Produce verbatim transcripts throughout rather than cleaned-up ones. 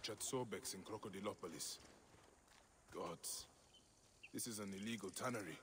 butchered Sebeks in Crocodilopolis. Gods, this is an illegal tannery.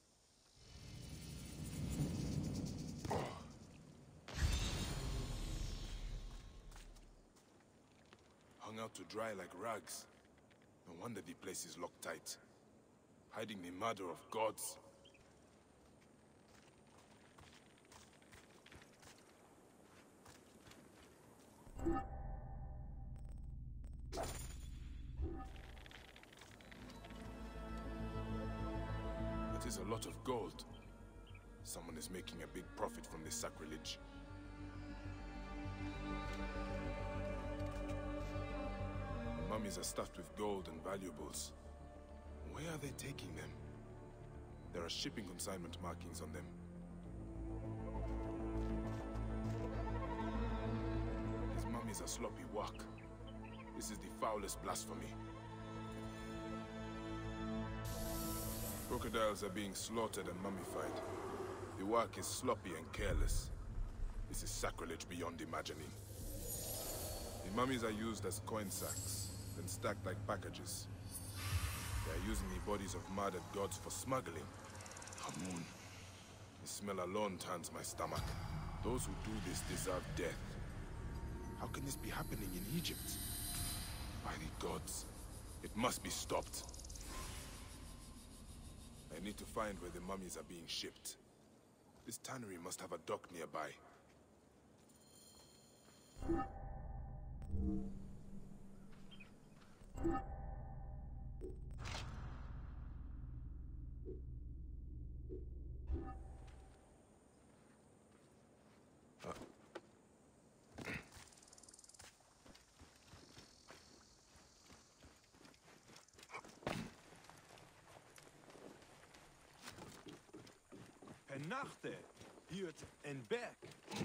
Oh. Hung out to dry like rags. No wonder the place is locked tight. Hiding the murder of gods. That is a lot of gold. Someone is making a big profit from this sacrilege. The mummies are stuffed with gold and valuables. Where are they taking them? There are shipping consignment markings on them. These mummies are sloppy work. This is the foulest blasphemy. Crocodiles are being slaughtered and mummified. The work is sloppy and careless. This is sacrilege beyond imagining. The mummies are used as coin sacks, then stacked like packages. They are using the bodies of murdered gods for smuggling. Hamun. The smell alone turns my stomach. Those who do this deserve death. How can this be happening in Egypt? By the gods, it must be stopped. I need to find where the mummies are being shipped. This tannery must have a dock nearby. Nachte, Hirt en Berg.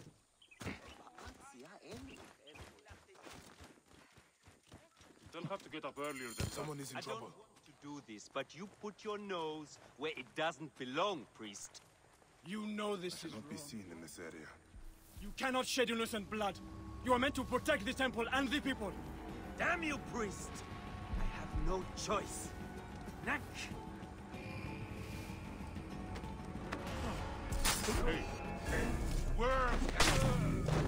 They'll have to get up earlier than Someone is in I trouble. don't want to do this, but you put your nose where it doesn't belong, priest. You know this I is should not be wrong. seen in this area. You cannot shed innocent blood. You are meant to protect the temple and the people. Damn you, priest! I have no choice. Knack! Hey! Hey! Where?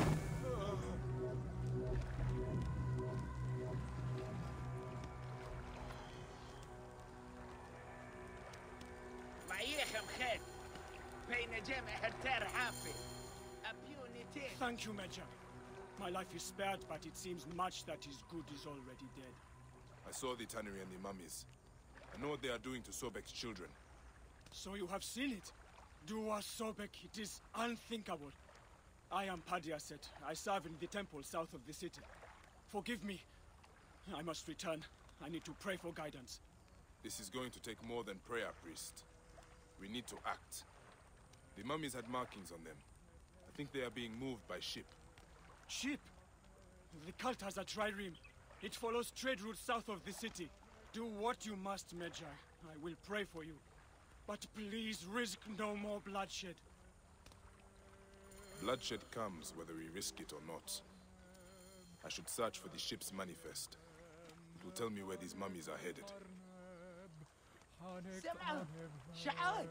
Thank you, Major. My life is spared, but it seems much that is good is already dead. I saw the tannery and the mummies. I know what they are doing to Sebek's children. So you have seen it? Dua Sebek, it is unthinkable. I am Padiaset. I serve in the temple south of the city. Forgive me. I must return. I need to pray for guidance. This is going to take more than prayer, priest. We need to act. The mummies had markings on them. I think they are being moved by ship. Ship? The cult has a trireme. It follows trade routes south of the city. Do what you must, Major. I will pray for you. But please risk no more bloodshed. Bloodshed comes whether we risk it or not. I should search for the ship's manifest. It will tell me where these mummies are headed. سمعوا شعات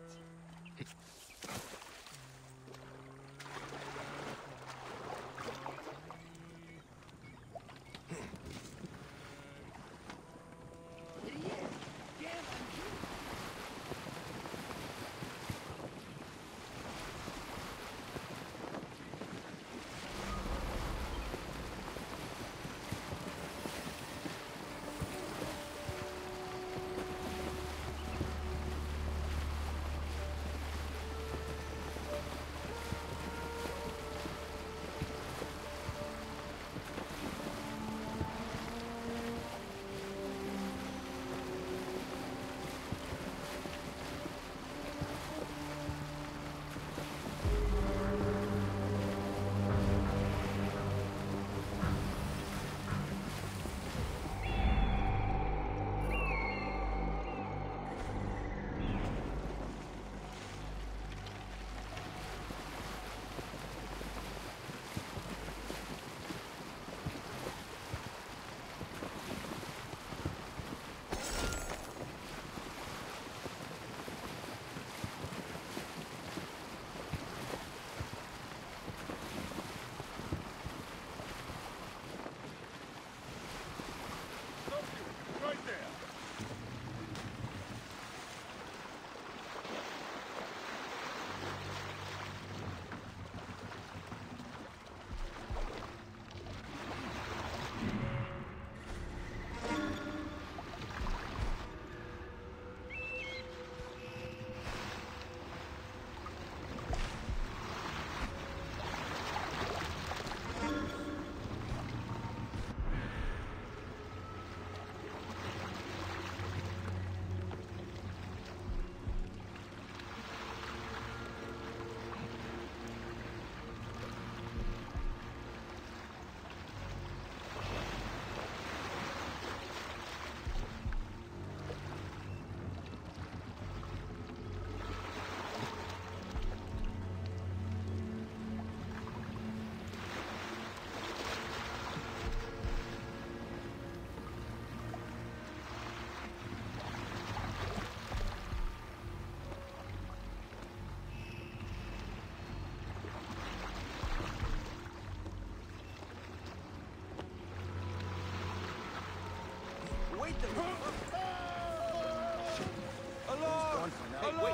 Alarm! Hey, wait!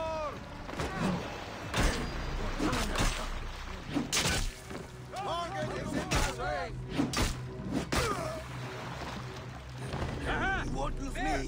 Target is in my way! You won't lose me!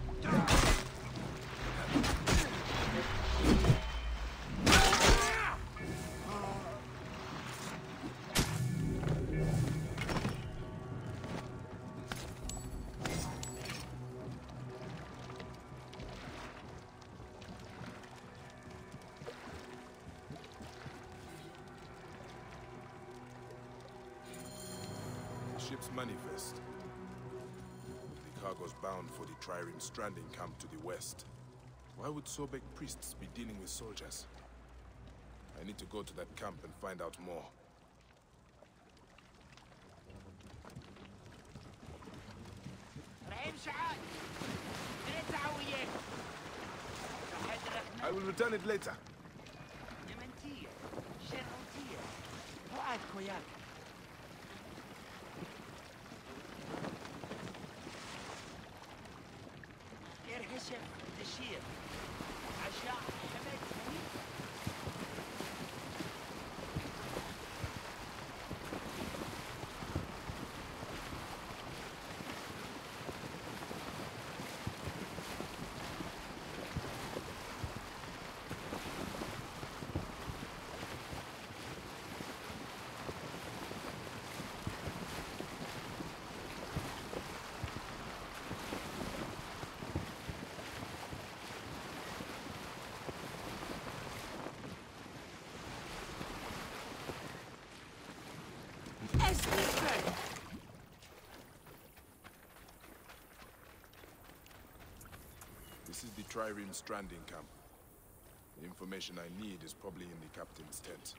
Ship's manifest. The cargo's bound for the trireme stranding camp to the west. Why would Sebek priests be dealing with soldiers? I need to go to that camp and find out more. I will return it later. This is the trireme stranding camp. The information I need is probably in the captain's tent.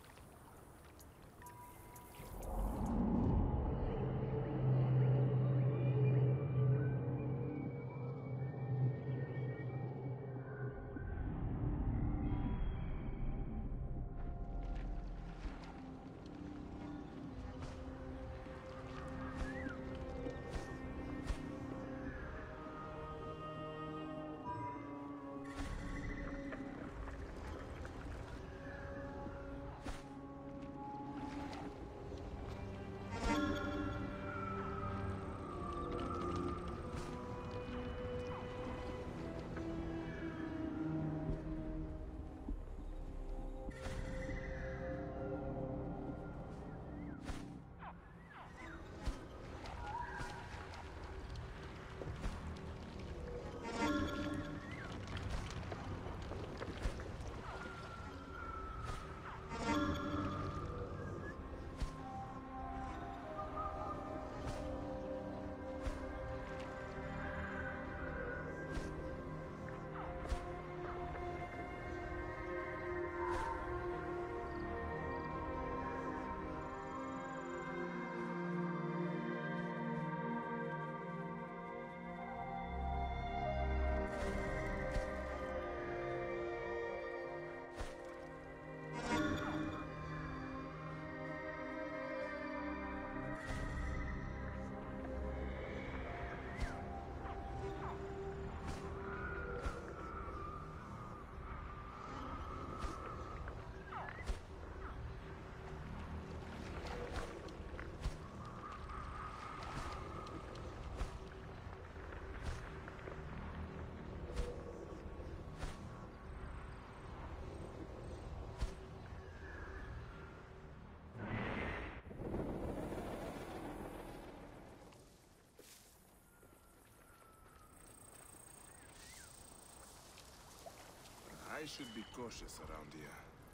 I should be cautious around here.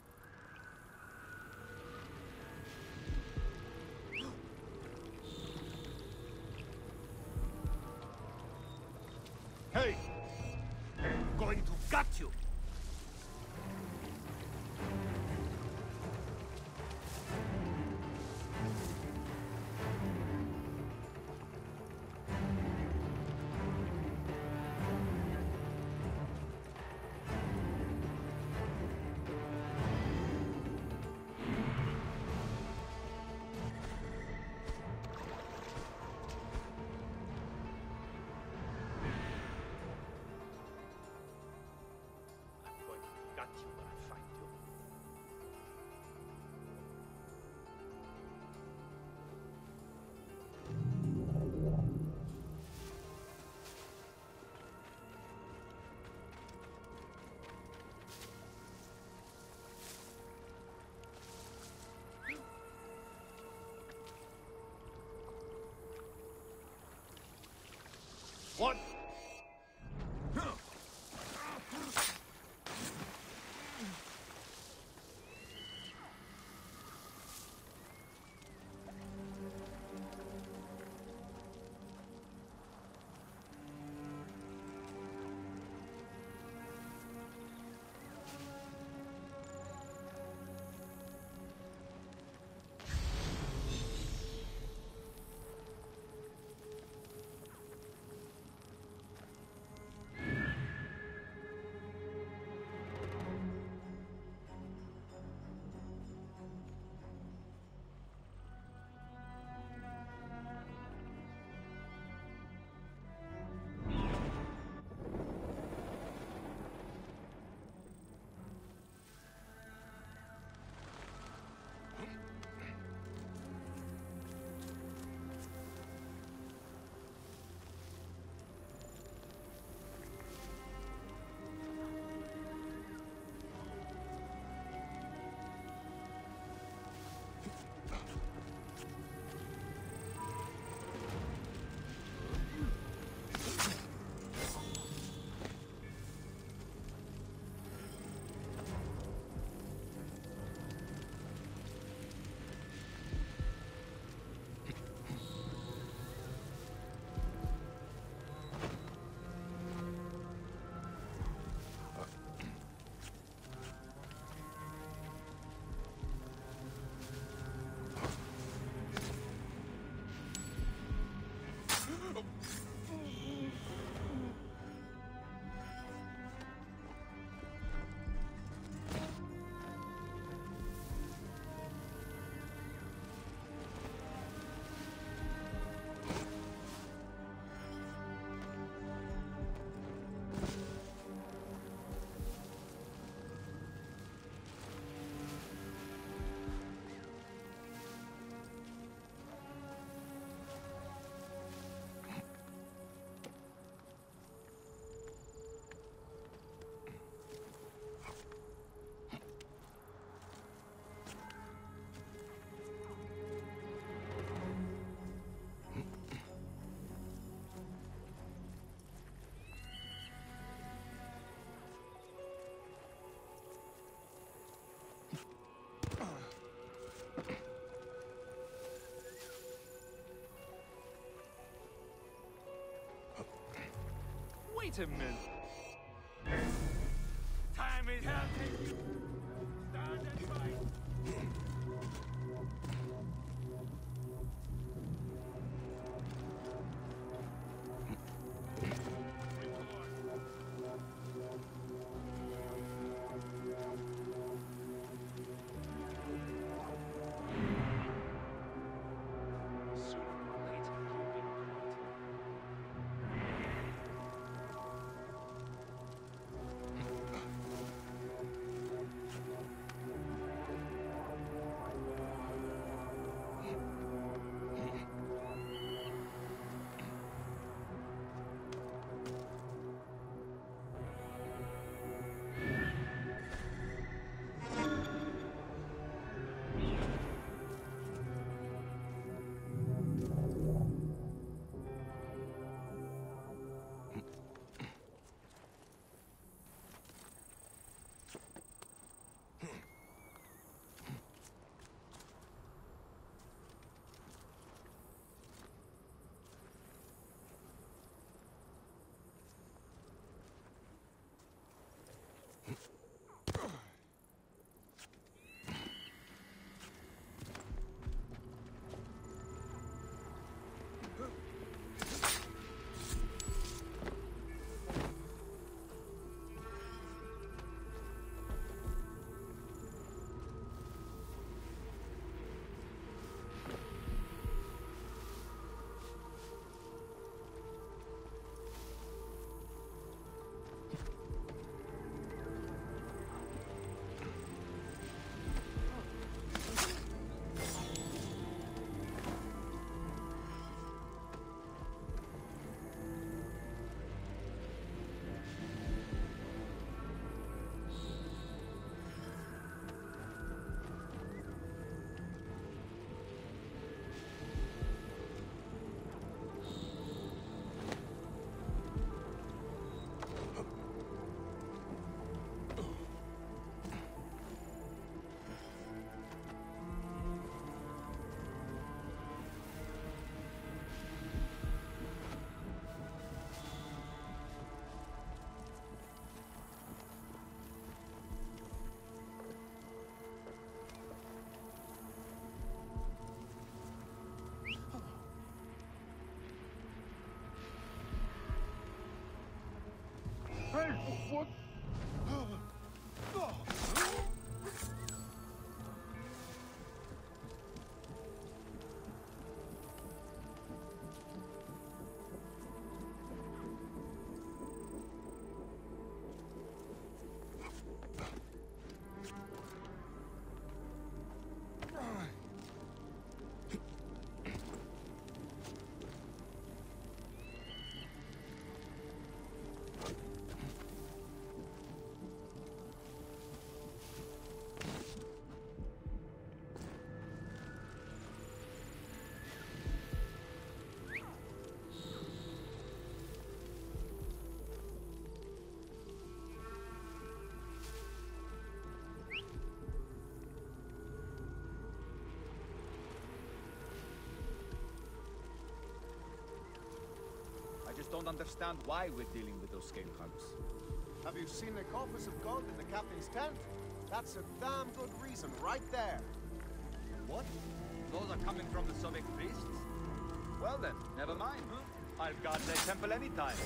Hey! I'm going to gut you! What? Wait a minute. Time is hunting. Stand and fight. don't understand why we're dealing with those scale hugs. Have you seen the coffers of gold in the captain's tent? That's a damn good reason right there. What? Those are coming from the Sebek priests? Well then, never mind. I'll guard their temple anytime.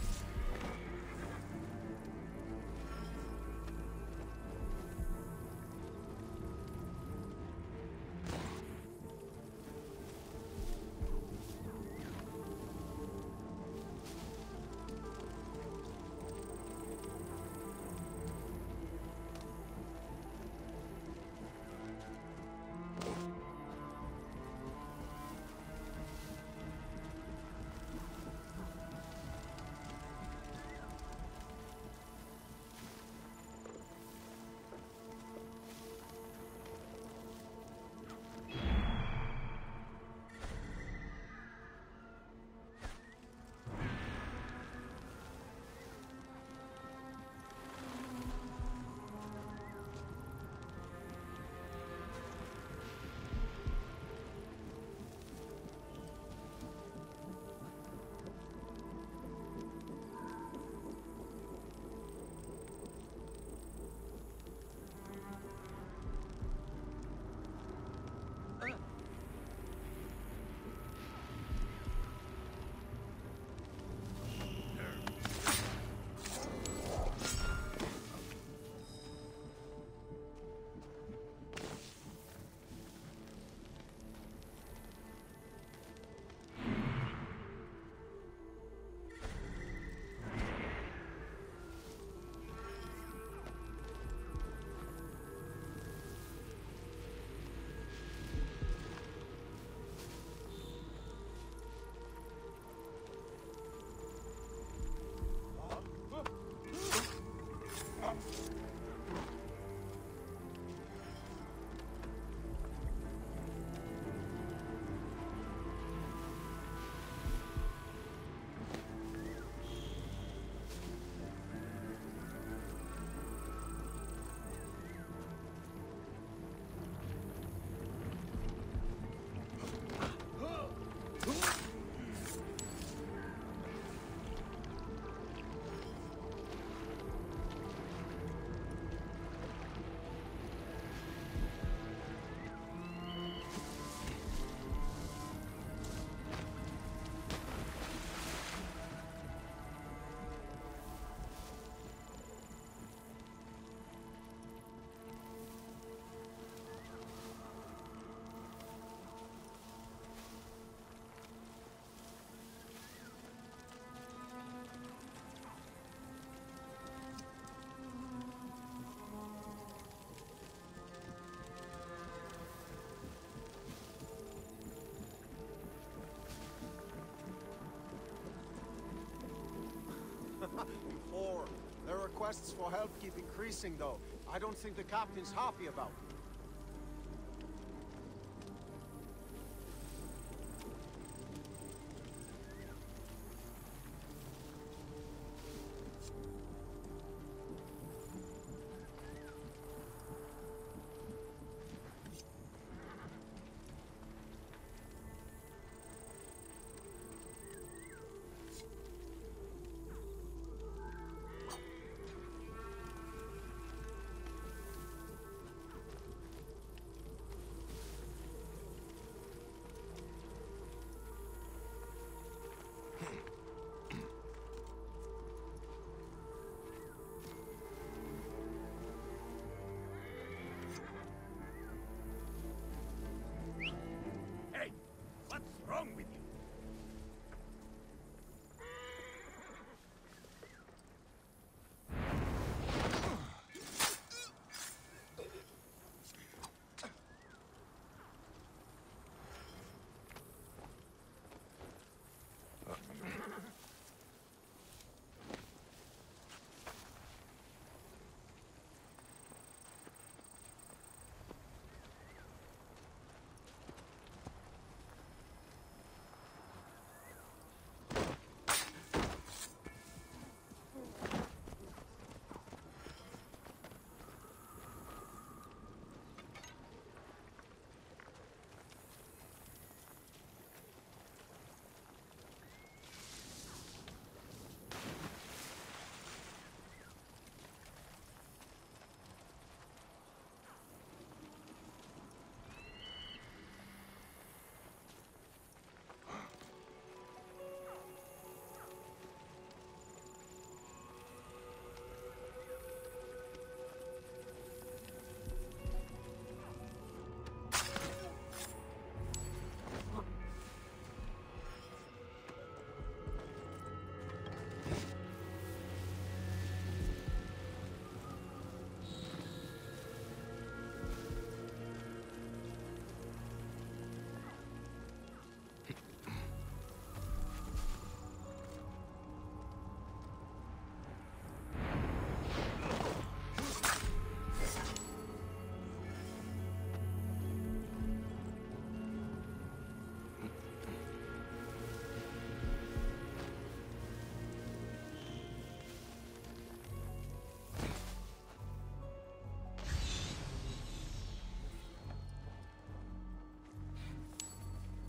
Four. Their requests for help keep increasing, though. I don't think the captain's happy about it.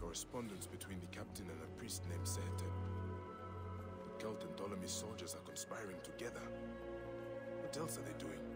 correspondence between the captain and a priest named Sebek. The Celt and Ptolemaic soldiers are conspiring together. What else are they doing?